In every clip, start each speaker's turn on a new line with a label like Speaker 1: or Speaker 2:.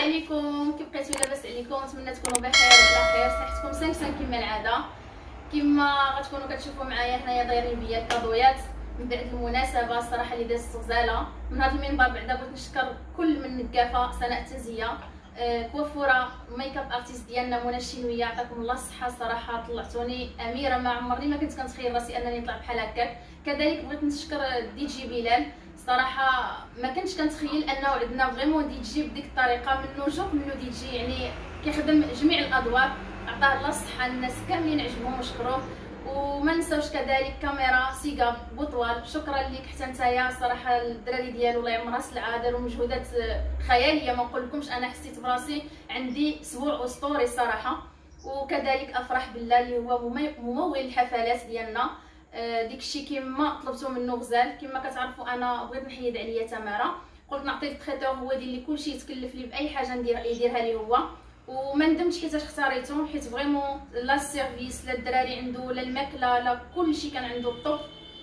Speaker 1: عليكم، كيف بقيتو؟ لاباس عليكم؟ نتمنى تكونوا بخير وعلى خير، صحتكم سانكسان كما العاده. كما غتكونوا كتشوفوا معايا هنايا دايرين بيا الكادويات من بعد المناسبه الصراحه اللي دازت غزاله. من هذا المنبر بعدا بغيت نشكر كل من نقافه، سناء التزيه، كوافوره، ميك اب ارتيست ديالنا منى الشينويه، عطاكم الله الصحه. صراحه طلعتوني اميره، ما عمرني ما كنت كنتخيل راسي انني نطلع بحال هكاك. كذلك بغيت نشكر دي جي بلال، صراحه ما كنتش كنتخيل انه عندنا فريمون دي جي بديك الطريقه، منو جوق منو دي جي يعني كيخدم جميع الادوار. عطاه الله الصحه، الناس كاملين عجبهم وشكروه. وما نساوش كذلك كاميرا سيغا بوطوال، شكرا ليك حتى نتايا. صراحه الدراري ديالو الله يعمرها سلعه داروا مجهودات خياليه، ما نقولكمش انا حسيت براسي عندي اسبوع اسطوري صراحه. وكذلك افرح بالله اللي هو ممول الحفلات ديالنا، داكشي كما طلبتو منه غزال. كما كتعرفوا انا بغيت نحيد عليا تماره، قلت نعطي التريتور هو يدير لي كلشي، يتكلف لي باي حاجه يديرها لي هو. وما ندمتش حيت اختاريته، حيت فريمون لا السيرفيس لا الدراري عنده لا الماكله لا كلشي كان عنده الطوب.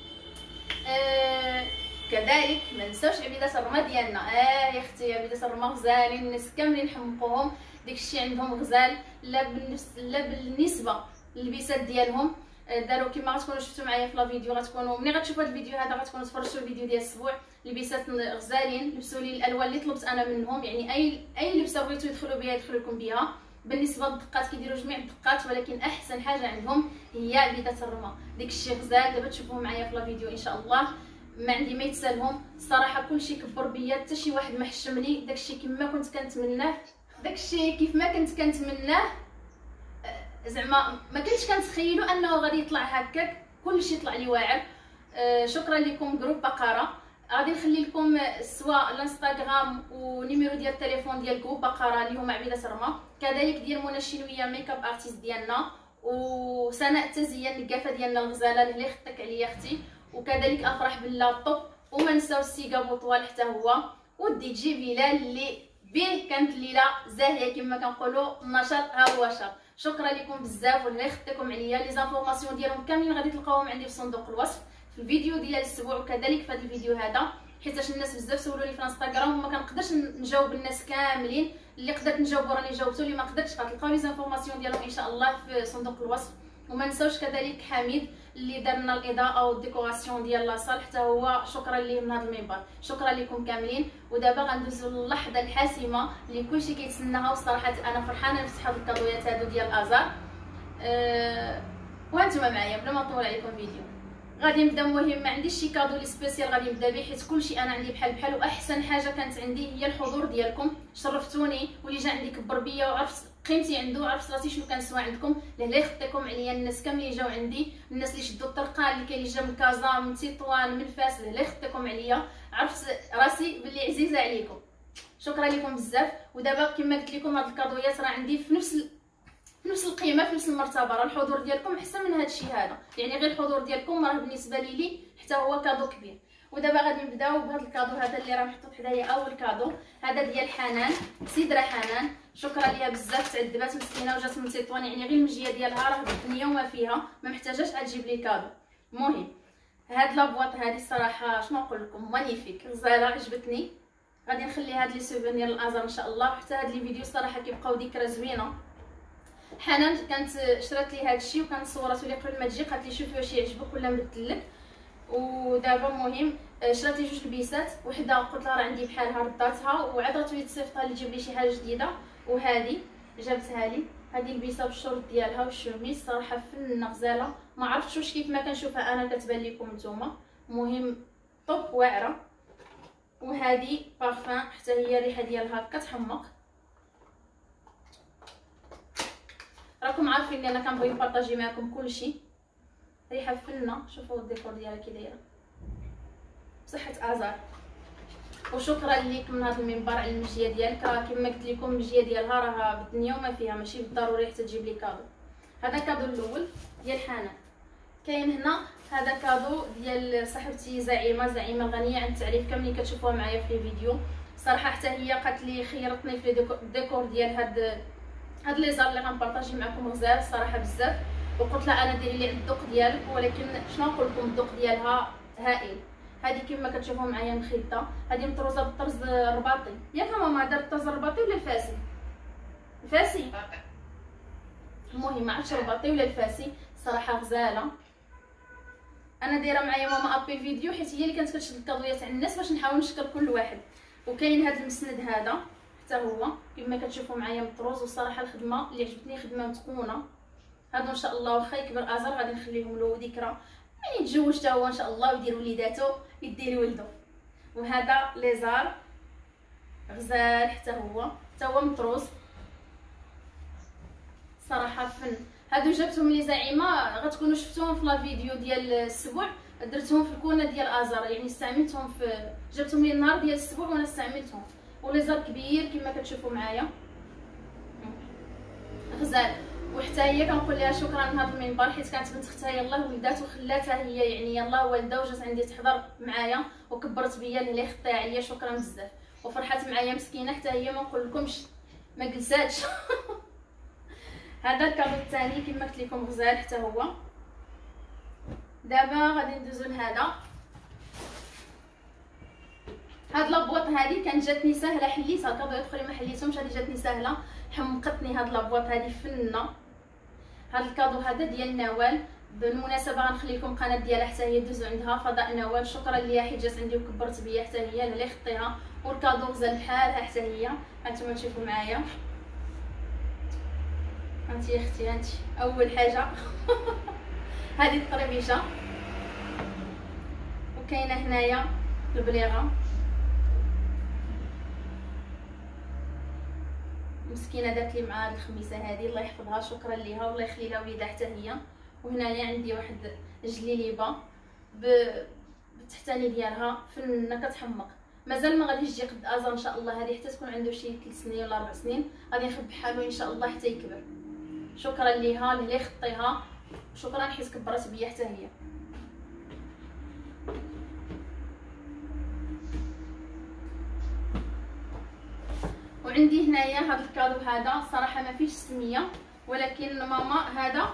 Speaker 1: كذلك ما نساوش عبيدات الرما ديالنا. يا اختي عبيدات الرما غزالين، الناس كاملين نحمقوهم، داكشي عندهم غزال. لا بالنسبه للبسات ديالهم داروا كما غتكونوا شفتوا معايا في لا فيديو. غتكونوا ملي غتشوفوا هذا الفيديو هذا غتكونوا تفرجتوا الفيديو ديال الاسبوع. لبسات غزالين، لبسوا لي الالوان اللي طلبت انا منهم، يعني اي لبسه بغيتوا يدخلوا بها يدخلوا لكم بها. بالنسبه للدقات كيديروا جميع الدقات، ولكن احسن حاجه عندهم هي عبيدات الرما. داكشي غزال، دابا تشوفوه معايا في لا فيديو ان شاء الله. ما عندي ما يتسالهم الصراحه، كلشي كبر بيا، حتى شي واحد ما حشم لي. داكشي كما كنت كنتمناه، داكشي كيف ما كنت كنتمناه. زعما ما كنتش كنتخيلوا انه غادي يطلع هكاك، كلشي طلع لي واعر. شكرا لكم جروب بقره. غادي نخلي لكم سواء الانستغرام ونيميرو ديال التليفون ديال جروب بقره اللي هما عبيدات الرما، كذلك ديال منى الشينويه ميك اب ارتيست ديالنا، وسناء التزيه النقافه ديالنا الغزاله اللي خطك عليا اختي، وكذلك افرح بالله الطوب. وما نساو السيغا بوطوال حتى هو، ودي جي بلال اللي به كانت الليله زاهيه كما كنقولوا، النشاط ها هو شاط. شكرا لكم بزاف والله يخطيكم عليا. لي زانفورماسيون ديالهم كاملين غادي تلقاوهم عندي في صندوق الوصف في الفيديو ديال الاسبوع، وكذلك في هذا الفيديو هذا، حيت الناس بزاف سولوني في الانستغرام وما كنقدرش نجاوب الناس كاملين. اللي قدرت نجاوب راني جاوبته، اللي ما قدرتش غتلقاو لي زانفورماسيون ديالهم ان شاء الله في صندوق الوصف. وما نساوش كذلك حميد اللي دارنا الاضاءه والديكوراسيون ديال لاصال، حتى هو شكرا ليه من هذا المنبر. شكرا لكم كاملين. ودابا غندوزو للحظه الحاسمه اللي كلشي كيتسناها، والصراحه انا فرحانه نفتح هاد الكادويات هادو ديال ازار. وانتم معايا بلا ما نطول عليكم فيديو. غادي نبدا. مهم ما عنديش شي كادو لي سبيسيال غادي نبدا به، حيت كلشي انا عندي بحال واحسن حاجه كانت عندي هي الحضور ديالكم. شرفتوني، واللي جا عندي كبر بيا وعرفت قيمتي عنده، عرفت راسي شنو كنسوى عندكم. الله يخطيكم عليا الناس كاملين جاو عندي، الناس اللي شدوا الطرقان، اللي كاين اللي جا من كازا من تطوان من فاس، الله يخطيكم عليا. عرفت راسي باللي عزيزه عليكم. شكرا لكم بزاف. ودابا كما قلت لكم هاد الكادويات راه عندي في نفس القيمه، في نفس المرتبه. راه الحضور ديالكم احسن من هذا الشيء هذا، يعني غير الحضور ديالكم راه بالنسبه لي حتى هو كادو كبير. ودابا غادي نبداو بهذا الكادو هذا اللي راه محطوط حدايا. اول كادو هذا ديال حنان، سيدرا حنان، شكرا ليها بزاف، تعذبات مسكينه وجات من تطوان، يعني غير المجيه ديالها راه بالدنيا وما فيها، ما محتاجاش تجيب لي كادو. المهم هاد لابواط هذه الصراحه شنو نقول لكم، مانيفيك غزاله، عجبتني. غادي نخلي هاد لي سوفونير للازار ان شاء الله، وحتى هاد لي فيديو صراحه كيبقاو ذكرى زوينه. حنان كانت شرات لي هذا الشيء وكانت صورته لي قبل ما تجي، قالت لي شوفي واش يعجبك ولا مبدلك. ودابا المهم شرات لي جوج لبيسات، وحده قلت لها راه عندي بحالها رداتها، وعاد راه تولي تصيفطها لي تجيب لي شي حاجه جديده، وهذه جابتها لي. هذه البيسه بالشورت ديالها والشوميز، صراحه فنه غزاله، ما عرفتش واش كيف ما كنشوفها انا كتبان لكم نتوما. المهم طوب واعره. وهذه بارفان حتى هي الريحه ديالها كتحمق. راكم عارفين ان انا كنبغي نبارطاجي معكم كلشي. ريحه فنه، شوفوا الديكور ديالها كي دايره، بصحه ازار. وشكرا ليك من هذا المنبر على المجيه ديالك. راه كما قلت لكم المجيه ديالها راه بالدنيا وما فيها، ماشي بالضروري حتى تجيب لي كادو. هذا كادو الاول ديال حنان. كاين هنا هذا كادو ديال صاحبتي زعيمه الغنيه عن التعريف، كاملين كتشوفوها معايا في الفيديو. صراحه حتى هي قالت لي خيرتني في الديكور ديال هاد لي زار اللي غنبارطاجي معكم غزال الصراحه بزاف. وقلت لها انا ديري لي الذوق ديالك، ولكن شنو نقول لكم الذوق ديالها هائل. هذه كما كتشوفوا معايا مخيطه، هذه مطروزه بالطرز الرباطي. ياك ماما دارت الطرز الرباطي ولا الفاسي؟ الفاسي. المهم ما عرفتش الرباطي ولا الفاسي، صراحه غزاله. انا دايره معايا ماما ابي فيديو حيت هي اللي كانت كتشد الكادويات على الناس باش نحاول نشكر كل واحد. وكاين هذا المسند هذا حتى هو كما كتشوفوا معايا مطروز، والصراحه الخدمه اللي عجبتني خدمه متقونه. هادو ان شاء الله واخا يكبر ازر غادي نخليهم له ذكرى، يعني يتزوج حتى هو ان شاء الله ويدير وليداتو يدير ولدو. وهذا ليزار غزال حتى هو مطروز، صراحه فن. هادو جبتهم لي زعيمه غتكونوا شفتوهم في لا فيديو ديال السبوع، درتهم في الكونه ديال ازر، يعني استعملتهم في جبتهم لي النهار ديال السبوع وانا استعملتهم. وليزار كبير كما كتشوفوا معايا غزال. وحتى هي كنقول لها شكرا هذا المنبر حيت كانت بنت اختها يلاه ولدات وخلاتها هي يعني يلاه والده وجات عندي تحضر معايا وكبرت بيا اللي خطيها عليا، شكرا بزاف. وفرحات معايا مسكينه حتى هي ما نقول لكمش ما جلساتش. هذا الكادو الثاني كما قلت لكم غزال حتى هو. دابا غادي ندوزو لهذا. هاد لابواط هذه كانت جاتني سهله حليتها، الكادوات الاخرين ما حليتهمش، هذه جاتني سهله حمقتني. هاد لابواط هذه فنه. هاد الكادو هذا ديال نوال، بالمناسبه غنخلي لكم القناه ديالها حتى هي دوزو عندها فضاء نوال، شكرا ليها حيت جات عندي وكبرت بيا حتى هي اللي خطيها. والكادو غزال بحالها حتى هي، هانتوما تشوفوا معايا. هانتي يا اختي هانتي اول حاجه. هذه الطريبيشه، وكاينه هنايا البليغه مسكينه دات لي مع هاد الخميسه هذه، الله يحفظها شكرا ليها والله يخلي لها وليدها حتى هي. وهنايا عندي واحد جليليبه بالتحتاني ديالها فنه كتحمق. مازال ما غاديش تجي قد ازر ان شاء الله، هذه حتى تكون عنده شي 3 سنين ولا 4 سنين غادي نخبي حالو ان شاء الله حتى يكبر. شكرا ليها اللي خطيها، شكرا حيت كبرت بيا حتى هي. وعندي هنايا هذا الكادو هذا صراحه ما فيش سميه، ولكن ماما هذا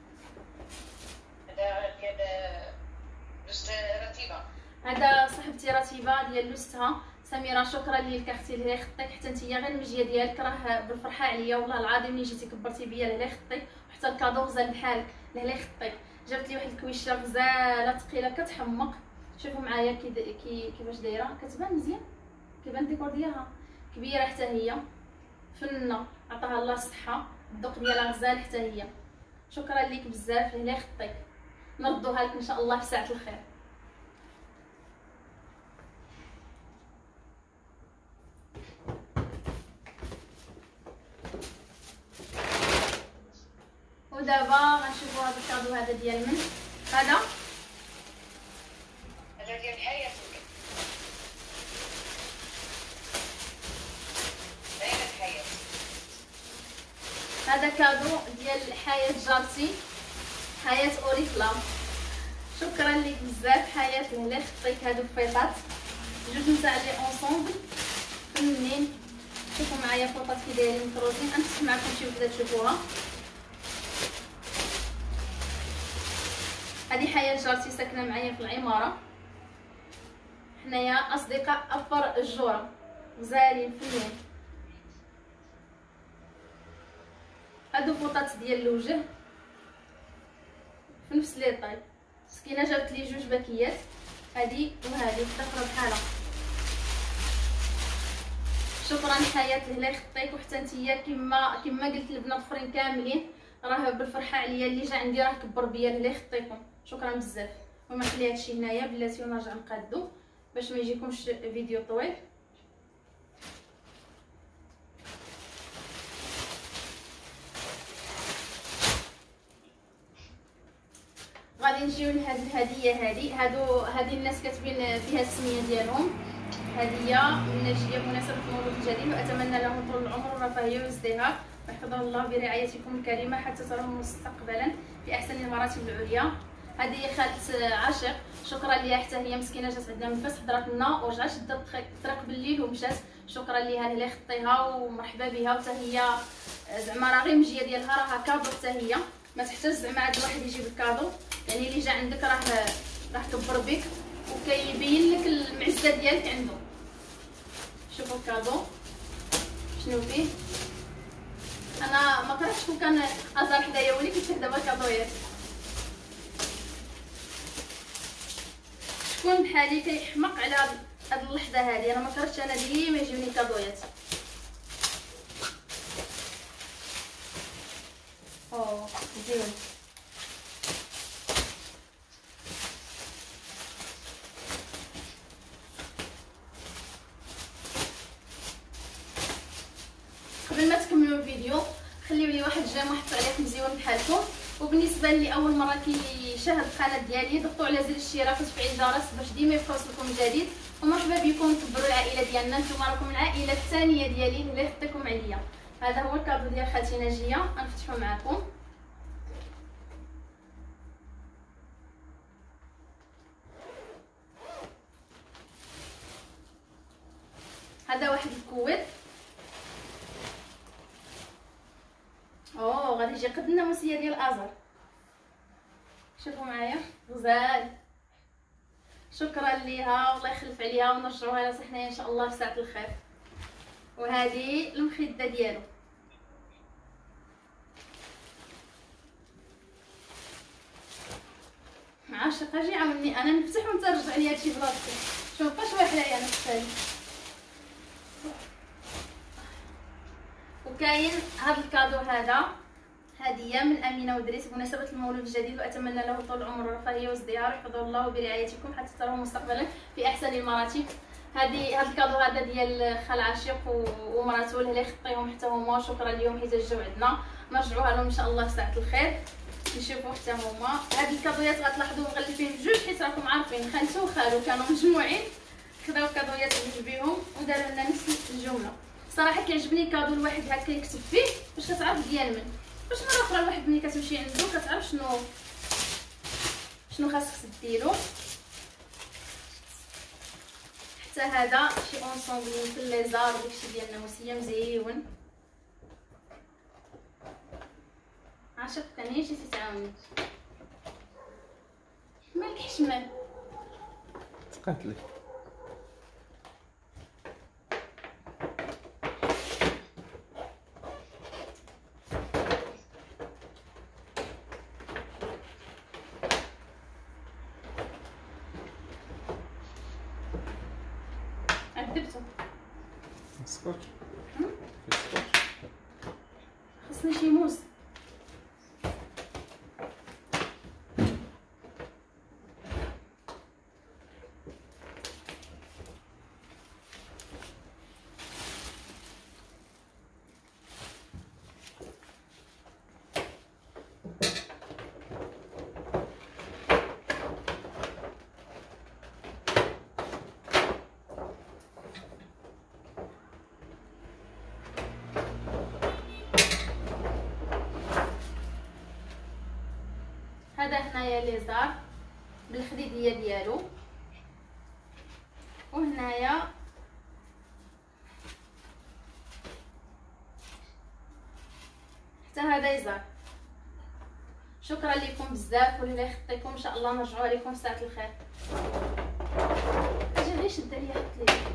Speaker 2: كان لست رتيبه،
Speaker 1: هذا صاحبتي رتيبه ديال لوستها سميره، شكرا ليك اختي اللي خطيك حتى نتيا غير المجيه ديالك راه بالفرحه عليا والله العظيم ملي جيتي كبرتي بيا اللي خطيك، وحتى الكادو غزال بحالك اللي خطيك. جبت لي واحد الكويشه غزاله ثقيله كتحمق، شوفوا معايا كيفاش دايره، كتبان مزيان كيبان الديكور ديالها كبيره حتى هي فنه، عطاها الله الصحه، الذوق ديالها غزال حتى هي. شكرا ليك بزاف اللي خطيك، نردوها لك ان شاء الله في ساعه الخير. ودابا غنشوفوا هذا الكادو هذا ديال من هذا
Speaker 2: ديال حياتك،
Speaker 1: هذا كادو ديال حياة جارتي، حياة اوريفلام. شكرا لك بزاف حياة اللي خطيك هادو الفيطات جوج نتاع لي اونصومبل فنين. شوفوا معايا فوطات كي دايرين مطروزين، غنفتح معكم شي وحده تشوفوها. هذه حياة جارتي ساكنه معايا في العماره، حنايا اصدقاء افر الجوره، غزالين فنين. هادو فوطات ديال الوجه في نفس لي طاي، مسكينه جابت لي جوج باكيات، هذه وهذه داخله بحالها. شكرا حياه اللي خطيك، وحتى نتيا كما قلت البنات الاخرين كاملين راه بالفرحه عليا اللي جا عندي راه كبر بيا اللي خطيكم، شكرا بزاف. وما خلي هادشي هنايا بلاتي ونرجع نقادو باش ما يجيكمش فيديو طويل. غادي نجيو لهاد الهديه هذه الناس كاتبين فيها السميه ديالهم. هديه من ناجيه بمناسبه المولود الجديد، واتمنى لهم طول العمر والرفاهيه والازدهار، ويحفظه الله برعايتكم الكريمه حتى ترون مستقبلا في احسن المراتب العليا. هذه خالة عاشق، شكرا ليها حتى هي مسكينه جات عندنا من الفاس حضرت لنا ورجعت شدات الطريق بالليل ومشات، شكرا ليها اللي خطيها ومرحبا بها. وحتى هي زعما راه غير المجيه ديالها راها كادو، حتى هي ما تحتاج زعما عاد الواحد يجيب الكادو، يعني اللي جا عندك راه كبر بك وكيبين لك المعزه ديالك عنده. شوفوا الكادو شنو فيه. انا ما كرهتش كون كان ازار حدايا، ولكن كنت دابا كادويات. شكون بحالي كيحمق على هاد اللحظه هذه؟ انا ما كرهتش، انا ديما يجيوني كادويات. زين. قبل ما تكملوا الفيديو خليو لي واحد جيم واحد التعليق مزيون بحالكم. وبالنسبه اللي اول مره كيشاهد القناه ديالي ضغطوا على زر الاشتراك وتفعيل الجرس باش ديما يوصلكم جديد. ومرحبا بكم كبروا العائله ديالنا، نتوما راكم العائله الثانيه ديالي اللي خديتكم عليا. هذا هو الكادو ديال خالتي ناجيه، غنفتحو معكم. هذا واحد الكويت. غادي يجي قد الناموسيه ديال ازر. شوفوا معايا غزال. شكرا ليها والله يخلف عليها ونرجعوها لها صحنيه ان شاء الله في ساعه الخير. وهذه المخده ديالو. عاشق اجي عاوني انا نفتح وانت رجع لي هادشي بلاصتي. شوف بقاش واحد عليا انا الثاني. وكاين هذا الكادو هذا هديه من امينه ودريس بمناسبه المولود الجديد، واتمنى له طول العمر والرفاهيه والازدهار، يحفظه الله برعايتكم حتى تراه مستقبلا في احسن المراتب. هذا الكادو هذا ديال خال عاشق ومراته اللي يخطيهم حتى هما. شكرا لهم حيت جاو عندنا، نرجعوها لهم ان شاء الله في ساعه الخير. نشوفوا حتى هما هاد الكادويات غتلاحظوا مغلفين بجوج حيت راكم عارفين خالته وخالو كانوا مجموعين، خداو كادويات بجوجهم وداروا لنا نفس الجمله. صراحه كيعجبني الكادو الواحد هكا يكتب فيه باش كتعرف ديال من، باش مره اخرى الواحد ملي كتمشي عنده كتعرف شنو خاصك ديرو. حتى هذا شي اونسومبل في الليزار داكشي ديال الناموسيه مزيون. عاشق ثاني جيتي تعاوني مالك حشمان
Speaker 3: تقات لك.
Speaker 1: عذبته
Speaker 3: سكوتش
Speaker 1: خصني شي موس. هذا هنايا ليزار بالخديديه ديالو، وهنايا حتى هذا يزار. شكرا لكم بزاف واللي يخطيكم ان شاء الله نرجعوا عليكم في ساعه الخير. اجي غير شد عليا حط لي.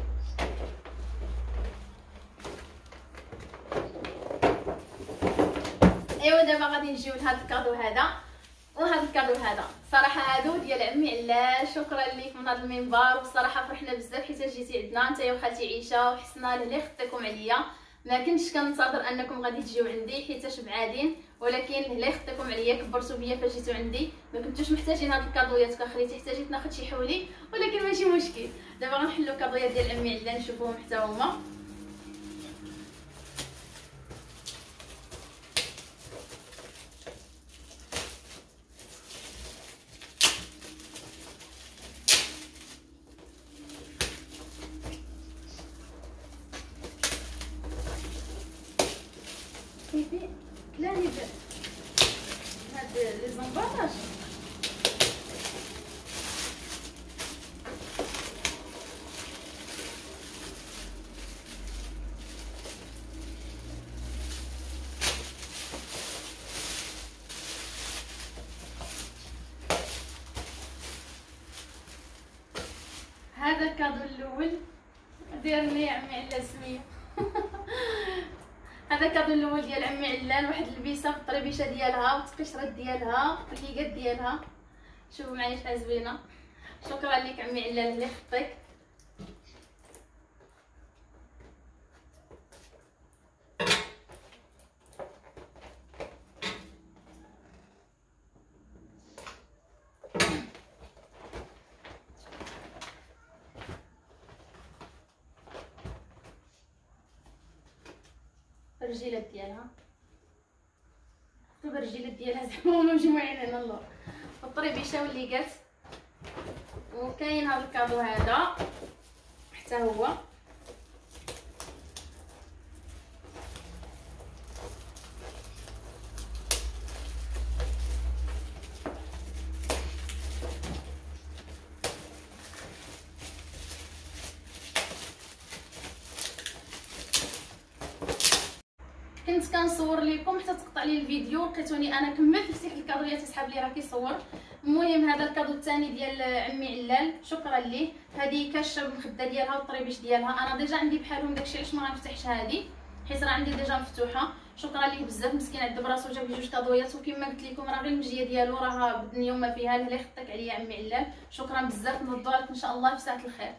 Speaker 1: ايوا دابا غادي نجيو لهذا الكادو هذا وهذا الكادو هذا. صراحه هادو ديال عمي علاش. شكرا ليك من هذا المنبر، وصراحه فرحنا بزاف حيت جيتي عندنا نتايا وخالتي عيشه وحسنا اللي خطيكم عليا. ما كنتش كنتظر انكم غادي تجيو عندي حيت شبعانين، ولكن اللي خطيكم عليا كبرتوا بيا فاش جيتوا عندي. ما كنتوش محتاجين هاد الكادويات كاخريتي، احتاجيت ناخذ شي حولي ولكن ماشي مشكل. دابا غنحلوا الكادويات ديال عمي علا نشوفوهم حتى هما. كيفي لا لي هاد لي زومباطاج هذا الكادو الاول ديرني عمي علال سميه. هذا الكادو الاول ديال عمي علال، واحد اللبسه بالطريبيشه ديالها والتقشرات ديالها والليقات ديالها. شوفوا معايا شحال زوينه. شكرا لك عمي علال اللي خطيك. الرجيلات ديالها شوف الرجيلات ديالها زعما هما مجموعين هنا اللور والطريبيشه والليقات. وكاين هذا الكادو هذا حتى هو كنت كنصور لكم حتى تقطع لي الفيديو، لقيتوني انا كملت فتحت الكادويات تسحب لي راه كيصور. المهم هذا الكادو الثاني ديال عمي علال، شكرا ليه. هذه كاشه بالمخده ديالها والطريبيش ديالها، انا ديجا عندي بحالهم داكشي علاش ما غنفتحش هذه حيت راه عندي ديجا مفتوحه. شكرا ليه بزاف، مسكين عند براسو جاب لي جوج كادويات، وكما قلت لكم راه غير المجيه ديالو راه بالدنيا وما فيها. اللي خطك عليا عمي علال، شكرا بزاف، نردو لك ان شاء الله في ساعه الخير.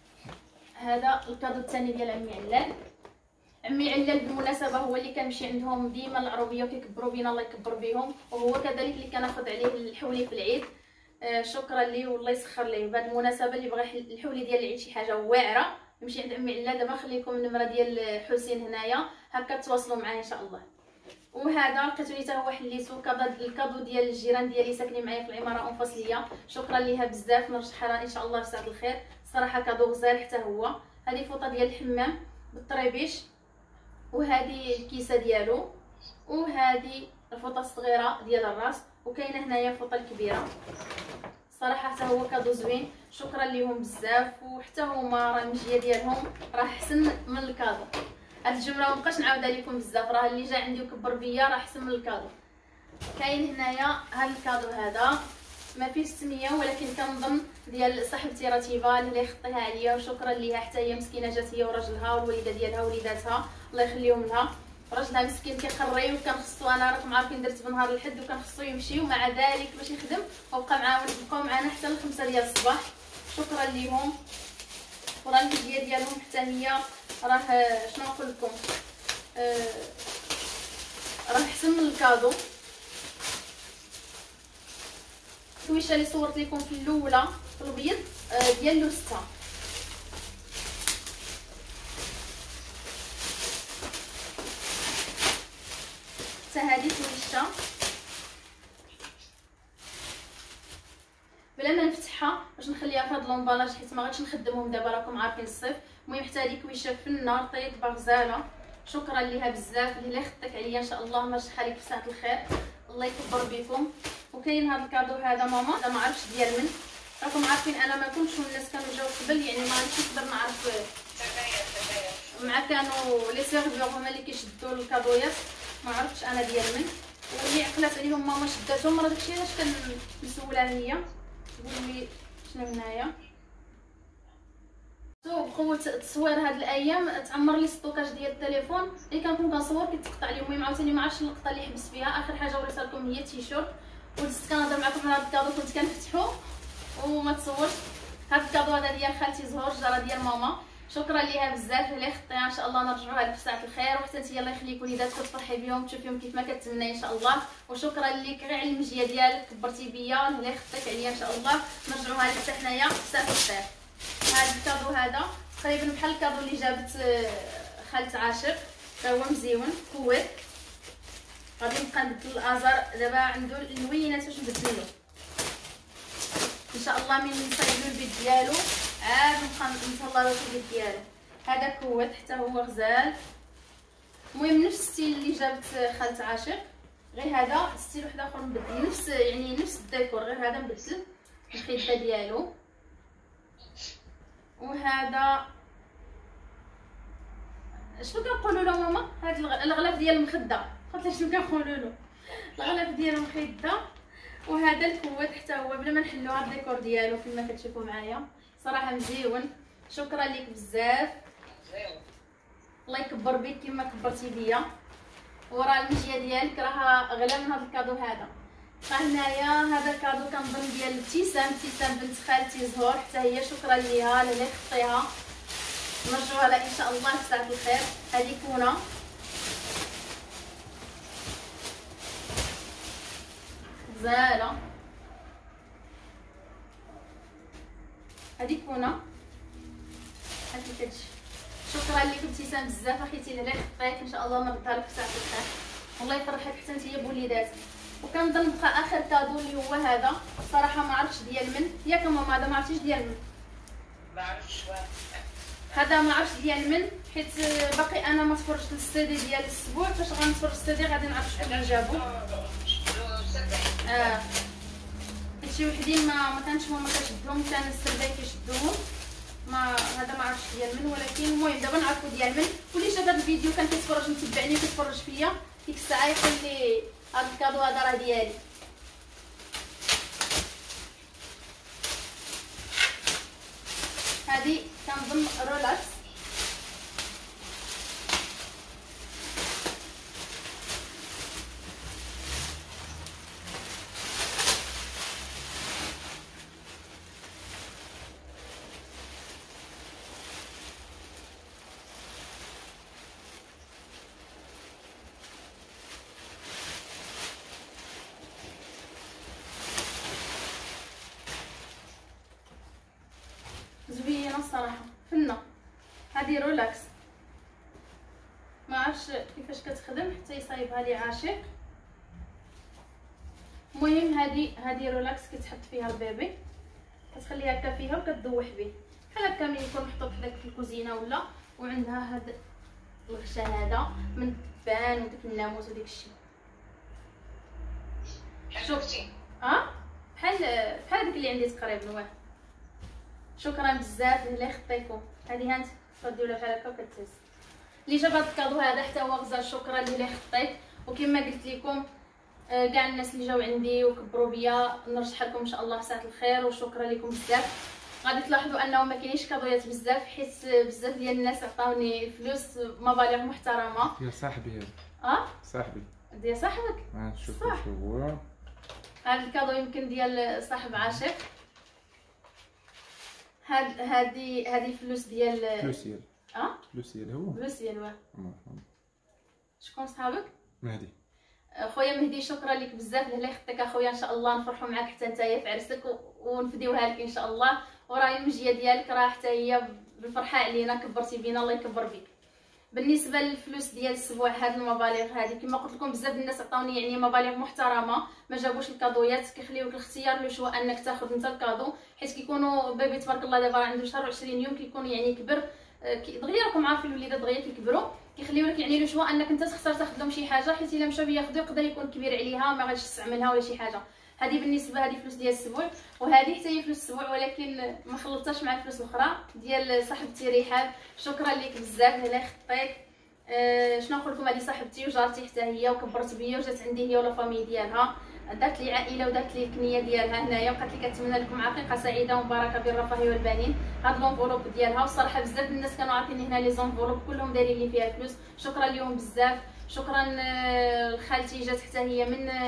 Speaker 1: هذا الكادو الثاني ديال عمي علال. عمي علال بالمناسبه هو اللي كنمشي عندهم ديما العروبيه وكيكبروا بينا، الله يكبر بهم، وهو كذلك اللي كناخذ عليه الحولي في العيد. شكرا ليه والله يسخر ليه. بهذه المناسبه اللي بغى الحولي ديال العيد شي حاجه واعره يمشي عند عمي علال. دابا نخليكم النمره ديال حسين هنايا هكا تواصلوا معاه ان شاء الله. وهذا لقيتوني حتى هو حليتو الكادو ديال الجيران ديالي ساكنين معايا في العماره انفصليه، شكرا ليها بزاف، نرجعها لها ان شاء الله في ساعه الخير. صراحه كادو غزال حتى هو. هذه فوطه ديال الحمام بالطريبيش، وهذه الكيسه ديالو، وهذه الفوطه الصغيره ديال الراس، وكاينه هنايا الفوطه الكبيره. صراحه حتى هو كادو زوين، شكرا ليهم بزاف. وحتى هما راه المجيه ديالهم راه احسن من الكادو. هاد الجمله ما بقاش نعاودها لكم بزاف، راه اللي جا عندي وكبر بيا راه احسن من الكادو. كاين هنايا هاد الكادو هذا ما فيه السميه، ولكن كنظن ديال صاحبتي رتيبه اللي خطيها عليا، وشكرا ليها حتى هي مسكينه، جات هي وراجلها والوالده ديالها ووليداتها الله يخليهم لها. راجلها مسكين كيقري، وكنخصو انا راكم عارفين درت بنهار الحد وكنخصو يمشي ومع ذلك باش يخدم، وبقى بقاو معنا حتى ل5 ديال الصباح. شكرا ليهم. وراه المجيه ديالهم حتى هي راه شنو نقول لكم راه احسن من الكادو. الكويشه اللي صورت لكم في الاولى في الابيض ديال لوستا. حتى هذه كويشه بلا ما نفتحها باش نخليها في هذا لومبالاج حيت ما غاديش نخدمهم دابا راكم عارفين الصيف. المهم حتى هذه كويشه في النار طيبه غزاله، شكرا ليها بزاف. اللي خطك عليا ان شاء الله نرجعها لك في ساعه الخير، الله يكبر بكم. وكاين هذا الكادو هذا ماما، انا ما عرفتش ديال من، راكم عارفين انا ما كنتش من الناس كانوا جاو قبل، يعني ما غاديش نقدر نعرف مع كانوا لي سيرفيور هما اللي كيشدوا الكادويات، ما عرفتش انا ديال من. واللي عقلات عليهم ماما شداتهم، راه داكشي علاش كنسولها هي تقول لي شنو هنايا. بقوه التصوير هاد الايام تعمر لي ستوكاج ديال التليفون اللي كنكون كنصور كيتقطع لي. المهم عاوتاني ما عرفتش اللقطه اللي حبس فيها. اخر حاجه وريتها لكم هي التيشيرت، ودزت كنهضر معكم على هاد الكادو كنت كنفتحو وما تصورش. هاد الكادو هذا ديال خالتي زهور جاره ديال ماما، شكرا ليها بزاف اللي خطيها، ان شاء الله نرجعوها لك في ساعه الخير. وحتى انت الله يخليك وليداتك تفرحي بهم تشوفيهم كيف ما كتمنى ان شاء الله. وشكرا ليك غير على المجيه ديالك كبرتي بيا اللي خطيك عليا، ان شاء الله نرجعوها لك حتى حنايا في ساعه الخير. هذا الكادو هذا تقريبا بحال الكادو اللي جابت خالت عاشق، تا هو مزيون كويت. غادي نبقى نبدل الازر دابا عنده الوينات واش نبدلو ان شاء الله من نصايبلو البيت ديالو عاد نبقى نطلع له البيت ديالو. هذا كويت حتى هو غزال. المهم نفس الستيل اللي جابت خالت عاشق، غير هذا ستيل واحد اخر نبدل نفس يعني نفس الديكور، غير هذا نبدل الخده ديالو. وهذا شنو كنقولوا له ماما؟ هذا الغلاف ديال المخده، قلت شنو كنقولوا له؟ الغلاف ديال المخده. وهذا الكوات حتى هو بلا ما نحلو هذا الديكور ديالو كما كتشوفوا معايا صراحه مزيون. شكرا لك بزاف،
Speaker 2: زين.
Speaker 1: الله يكبر بك كما كبرتي بيا. وراه المجيه ديالك راه اغلى من هذا الكادو هذا. هنايا هذا الكادو كنظن ديال ابتسام بنت خالتي زهور، حتى هي شكرا ليها اللي خطيها، نرجوها لها ان شاء الله في ساعه الخير. هذه كونه غزاله، هذه كونه هاتي كتجي. شكرا لك ابتسام بزاف اخيتي اللي خطيك، ان شاء الله نردها لك في ساعه الخير، والله يفرحك حتى نتيا بوليداتك. وكنظن بقى اخر كادو اللي هو هذا، صراحه ما عرفتش ديال من، ياك ماما هذا ما عرفتيش ديال من،
Speaker 2: ما عرفتش
Speaker 1: هذا ما عرفتش ديال من، حيت باقي انا ما تفرجت السيدي ديال الاسبوع، فاش غنتفرج السيدي غادي نعرف شكون اللي جابو. حيت شي وحدين ما كانش هما كيشدهم، كان السرباي كيشدوهم، ما هذا ما عرفتش ديال من، ولكن المهم دابا نعرفوا ديال من. واللي شاف هذا الفيديو كان كيتفرج متبعني وكيتفرج فيا، ديك الساعه يقول لي هذا الكادو هذا راه ديالي. هذه كنظن رولاكس، زوينه الصراحه فنه. هذه رولاكس ما عرفتش كيفاش كتخدم، حتى يصايبها لي عاشق. المهم هذه رولاكس كتحط فيها البيبي، كتخليه هكا فيها وكتدوح به بحال هكا ملي يكون محطوط حداك في الكوزينه ولا. وعندها هذا الغشا هذا من الدبان وداك الناموس وداك الشيء.
Speaker 2: شفتي
Speaker 1: بحال داك اللي عندي تقريبا واحد. شكرا بزاف اللي خطيكم. هذه هانت تردي ولا بحال هكا وكتهز. اللي جاب هذا الكادو هذا حتى هو غزال، شكرا اللي خطيت. وكما قلت لكم كاع الناس اللي جاو عندي وكبروا بيا نرشح لكم ان شاء الله ساعه الخير، وشكرا لكم بزاف. غادي تلاحظوا انه ما كاينينش كادويات بزاف، حيت بزاف ديال الناس عطاوني فلوس مبالغ محترمه.
Speaker 3: يا صاحبي هذا صاحبي
Speaker 1: ديال صاحبك.
Speaker 3: شوف
Speaker 1: صح.
Speaker 3: شو هو
Speaker 1: هذا الكادو يمكن ديال صاحب عاشق. هذه فلوس ديال
Speaker 3: فلوسيال فلوسيال هو
Speaker 1: فلوسيال. واه
Speaker 3: مرحبا.
Speaker 1: شكون صحابك؟
Speaker 3: مهدي
Speaker 1: خويا مهدي، شكرا لك بزاف الله يخطيك اخويا، ان شاء الله نفرحوا معاك حتى نتايا في عرسك ونفديوها لك ان شاء الله. وراهي المجيه ديالك راه حتى هي بالفرحه علينا، كبرتي بينا الله يكبر بك. بالنسبه للفلوس ديال الاسبوع، هاد المبالغ هذه كما قلت لكم بزاف الناس عطاوني يعني مبالغ محترمه، ما جابوش الكادويات، كيخليوك الاختيار لو شو انك تاخذ انت الكادو، حيت كيكونوا بيبي تبارك الله دابا عنده شهر و20 يوم، كيكون يعني كبر دغيا. راكم عارفين الوليدات دغيا كيكبروا، كيخليو لك يعني لو شوا انك انت تختار تاخذ لهم شي حاجه، حيت الا مشاو ياخذوا يقدر يكون كبير عليها ما غاديش تستعملها ولا شي حاجه. هذه بالنسبه هذه فلوس ديال الاسبوع، وهذه حتى هي فلوس الاسبوع، ولكن ما خلطتهاش مع الفلوس الاخرى ديال صاحبتي رحاب. شكرا لك بزاف الله يخطيك. شنو نقول لكم، هذه صاحبتي وجارتي حتى هي، وكبرت بيا وجات عندي هي ولا فامي ديالها، دارت لي عائله ودارت لي الكنيه ديالها هنايا، وقالت لي كنتمنى لكم عقيقه سعيده ومباركه بالرفاه والبنين. هاد لونفولوب ديالها، والصراحه بزاف الناس كانوا عاطيني هنا لي زونفولوب كلهم دايرين لي فيها فلوس، شكرا لهم بزاف. شكرا لخالتي جات حتى هي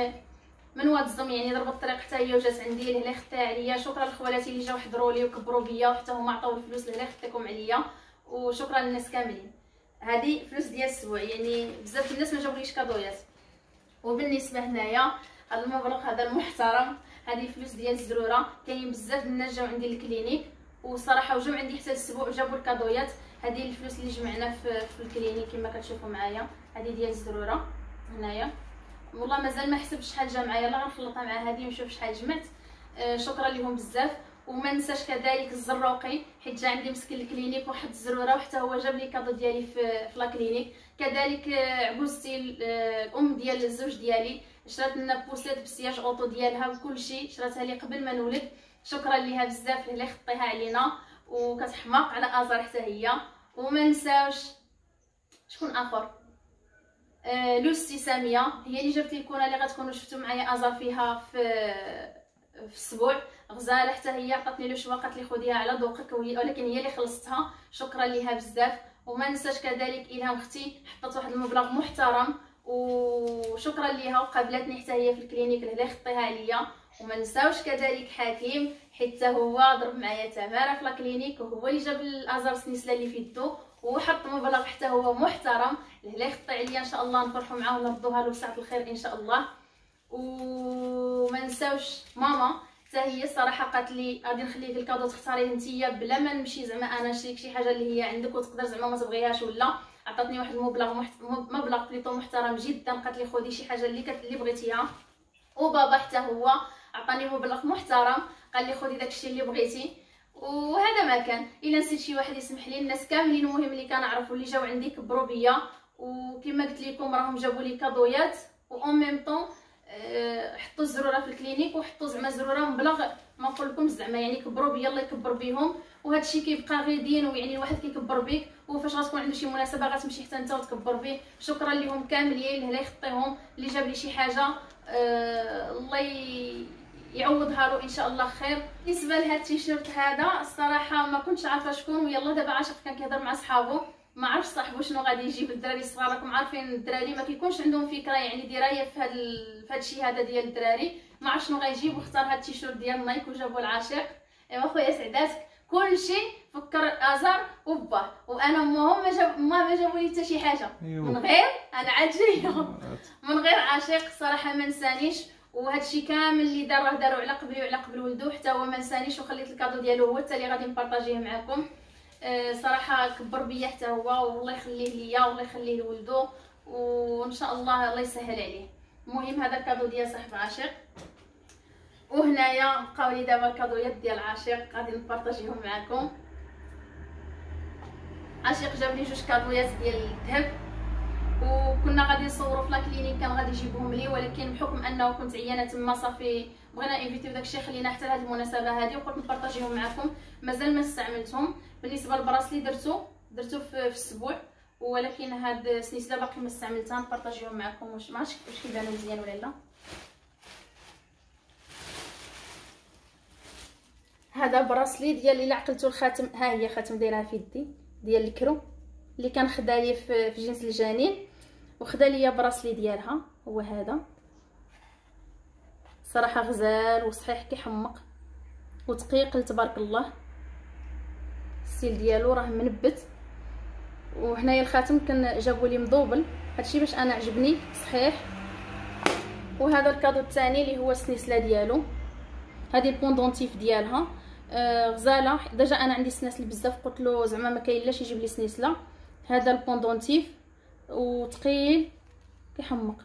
Speaker 1: من واد الزم، يعني ضربت الطريق حتى هي وجات عندي اللي خطيها عليا. شكرا لخوالاتي اللي جاو حضروا لي وكبروا بيا، وحتى هما عطاو الفلوس اللي خطيكم عليا، وشكرا للناس كاملين. هذه فلوس ديال الاسبوع، يعني بزاف الناس ما جاوليش كادويات. وبالنسبه هنايا هذا المبلغ هذا المحترم، هذه فلوس ديال الزروره، كاين بزاف الناس جاو عندي الكلينيك وصراحه وجاو عندي حتى الاسبوع وجابوا الكادويات. هذه الفلوس اللي جمعنا في الكلينيك كما كتشوفوا معايا، هذه ديال الزروره هنايا. والله مازال ما حسبتش شحال جا معايا، يلاه غنخلطها مع هذه ونشوف شحال جمعت. شكرا لهم بزاف. وما ننساش كذلك الزروقي، حيت جا عندي مسكين الكلينيك واحد الزروره، وحتى هو جاب لي كادو ديالي في لاكلينيك. كذلك عبوزتي الام ديال الزوج ديالي شرات لنا بوسيط بالسياج اوطو ديالها وكلشي، شراتها لي قبل ما نولد. شكرا ليها بزاف اللي خطيها علينا، وكتحماق على ازار حتى هي. وما نساوش شكون اخر، لوستي ساميه هي اللي جابت لي الكونه اللي غتكونوا شفتوا معايا ازار فيها في في الاسبوع. غزاله حتى هي عطاتني لو شوا، قالت لي خديها على ذوقك، ولكن هي اللي خلصتها، شكرا ليها بزاف. وما ننساش كذلك الهام اختي حطت واحد المبلغ محترم وشكرا ليها، وقابلتني حتى هي في الكلينيك اللي خطيها عليا. وما نساوش كذلك حكيم، حتى هو ضرب معايا تماره في الكلينيك، وهو اللي جاب الازار سنيسله اللي في يدو وحط مبلغ حتى هو محترم اللي خطي عليا. ان شاء الله نفرحوا معاه ونردوها له بساعه الخير ان شاء الله. وما نساوش ماما حتى هي الصراحه قالت لي غادي نخليك الكادو تختاريه نتيا بلا ما نمشي زعما انا نشريك شي حاجه اللي هي عندك وتقدر زعما ما تبغيهاش، ولا عطاتني واحد مبلغ بليطو محترم جدا. قالت لي خدي شي حاجه اللي بغيتيها. وبابا حتى هو عطاني مبلغ محترم، قال لي خدي داكشي اللي بغيتي. وهذا ما كان. الا نسيت شي واحد يسمح لي. الناس كاملين المهم اللي كنعرفوا اللي جاو عندي كبروا بيا، وكما قلت لكم راهم جابوا لي كادويات، و اون ميم طون حطوا الزروره في الكلينيك، وحطوا زعما زروره مبلغ ما نقول لكم زعما يعني كبروا بيا، الله يكبر بيهم. وهذا الشيء كيبقى غيدين، ويعني الواحد كيكبر بيك، وفاش غتكون عنده شي مناسبه غتمشي حتى انت وتكبر بيه. شكرا لهم كاملين، اللي يخطيهم اللي جاب لي شي حاجه الله يعوضها له ان شاء الله خير. بالنسبه لهذا التيشيرت هذا الصراحه ما كنتش عارفه شكون، ويلا دابا عاشق كان كيهضر مع صحابو، ما عرفش صاحبو شنو غادي يجيب. الدراري الصغار راكم عارفين الدراري ما كيكونش عندهم فكره يعني درايه في هذا الشيء هذا ديال الدراري، ما عرف شنو غيجيب، واختار هذا التيشيرت ديال نايك وجابو العاشق. ايوا خويا سعداتك كلشي فكر ازار وباه، وانا امهم ما جابوا لي حتى شي حاجه من غير انا عاجيه من غير عاشق صراحه ما نسانيش. وهذا الشيء كامل اللي داروه على قبلي وعلى قبل ولدو، حتى هو ما نسانيش، وخليت الكادو ديالو هو حتى اللي غادي نبارطاجيه معكم. صراحه كبر بيا حتى هو، والله يخليه ليا والله يخليه لولدو، وان شاء الله يسهل عليه. المهم هذا الكادو ديال صاحب عاشق. وهنايا بقاو لي دابا الكادويات ديال عاشق غادي نبارطاجيهم معكم. عاشق جاب لي جوج كادويات ديال الذهب، وكنا غادي نصوروا في لاكلينيك كان غادي يجيبهم لي، ولكن بحكم انه كنت عيانه تما صافي بغينا انفيتيو داكشي خلينا حتى لهاد المناسبه هذه، وقلت نبارطاجيهم معكم. مازال ما استعملتهم. بالنسبه للبراسلي درتو في السبوع، ولكن هاد السنيسله باقي ما استعملتها، نبارطاجيهم معكم. واش ما عرفتش واش كيبانوا مزيان ولا لا. هذا براسلي ديال اللي عقلتو الخاتم، ها هي خاتم دايرها في يدي ديال الكرو اللي كان خدا لي في جنس الجنين، وخدا لي براسلي ديالها هو هذا. صراحه غزال وصحيح كيحمق وتقيق تبارك الله، السيل ديالو راه منبت. وهنايا الخاتم كان جابوا لي مضوبل، هادشي باش انا عجبني صحيح. وهذا الكادو الثاني اللي هو السنيسله ديالو، هذه البوندونتيف ديالها غزاله. ديجا انا عندي سناسل بزاف، قلت له زعما ما كاين لاش يجيب لي سنيسله. هذا البوندونتيف وثقيل كيحمق.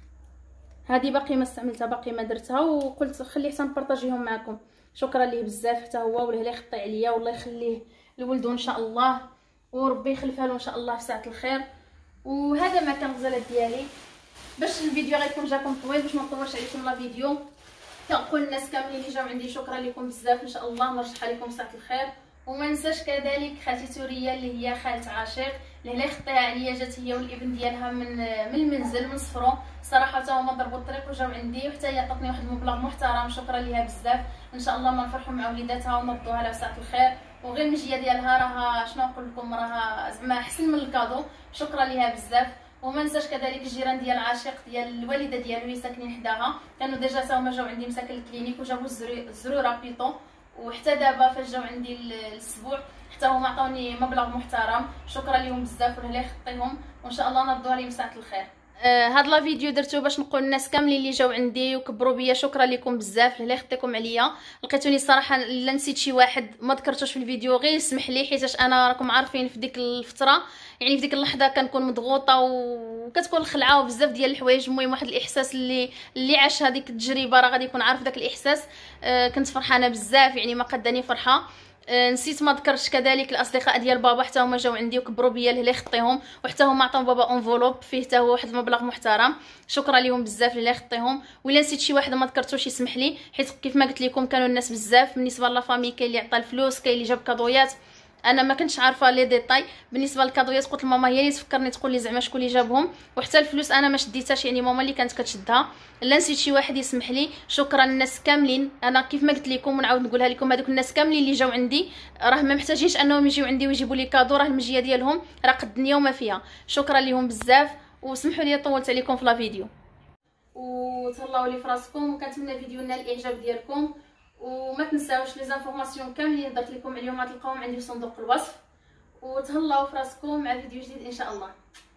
Speaker 1: هذه باقي ما استعملتها، باقي ما درتها، وقلت خلي حتى نبارطاجيهم معكم. شكرا ليه بزاف حتى هو، والله لا يخطي عليا والله يخليه لولدو ان شاء الله، وربي يخلفها له ان شاء الله في ساعه الخير. وهذا ما كان غزالات ديالي. باش الفيديو غيكون جاكم طويل باش ما نطولش عليكم لا فيديو، كنقول الناس كاملين اللي جاو عندي شكرا لكم بزاف، ان شاء الله نرجعها لكم ساعه الخير. وما ننساش كذلك خالتي توريه اللي هي خالة عاشق اللي يخطيها عليا، جات هي والابن ديالها من المنزل من صفرو. صراحه حتى هما ضربوا الطريق وجاو عندي، وحتى هي عطاتني واحد المبلغ محترم، شكرا ليها بزاف. ان شاء الله ما نفرحوا مع وليداتها ونردوها لها ساعه الخير. وغير المجيه ديالها راها شنو نقول لكم، راها زعما احسن من الكادو، شكرا ليها بزاف. وما ننساش كذلك الجيران ديال عاشق ديال الوالده ديالو اللي ساكنين حداها، كانوا ديجا تا هما جاو عندي مساكن الكلينيك وجابوا الزروره بيطو، وحتى دابا فاش جاو عندي الاسبوع حتى هما عطاوني مبلغ محترم، شكرا لهم بزاف والله يخطيهم، وان شاء الله نردوها لهم ساعه الخير. هاد لا فيديو درتو باش نقول الناس كاملين اللي جاو عندي وكبروا بيا، شكرا لكم بزاف الله يخطيكم عليا. لقيتوني صراحه الا نسيت شي واحد ما ذكرتوش في الفيديو غير اسمح لي، حيتاش انا راكم عارفين في ديك الفتره يعني في ديك اللحظه كنكون مضغوطه وكتكون الخلعه وبزاف ديال الحوايج. المهم واحد الاحساس اللي عاش هذيك التجربه راه غادي يكون عارف داك الاحساس. كنت فرحانه بزاف يعني ما قداني فرحه. نسيت ما ذكرتش كذلك الاصدقاء ديال بابا حتى هما جاو عندي وكبروا بيا اللي يخطيهم، وحتى هما عطاو بابا انفولوب فيه حتى هو واحد المبلغ محترم، شكرا لهم بزاف اللي يخطيهم. ولا نسيت شي واحد ما ذكرتوش يسمح لي، حيت كيف ما قلت لكم كانوا الناس بزاف. بالنسبه لا فامي كاين اللي عطى الفلوس، كاين اللي جاب كادويات، انا ما كنتش عارفه لي ديطاي بالنسبه للكادويات. قلت لماما هي اللي تفكرني تقول لي زعما شكون اللي جابهم، وحتى الفلوس انا ما شديتهاش، يعني ماما اللي كانت كتشدها. لا نسيت شي واحد يسمح لي. شكرا للناس كاملين، انا كيف ما قلت لكم ونعاود نقولها لكم، هذوك الناس كاملين اللي جاوا عندي راه ما محتاجينش انهم يجيو عندي ويجيبوا لي كادو، راه المجيه ديالهم راه قد الدنيا وما فيها. شكرا ليهم بزاف، وسمحوا لي طولت عليكم في لا فيديو، وتهلاو لي فراسكم، وكنتمنى الفيديو نال الاعجاب ديالكم. وما تنساوش لي زانفورماسيون كاملين اللي درت لكم عليهم غتلقاوهم عندي في صندوق الوصف. وتهلاو فراسكم مع فيديو جديد ان شاء الله.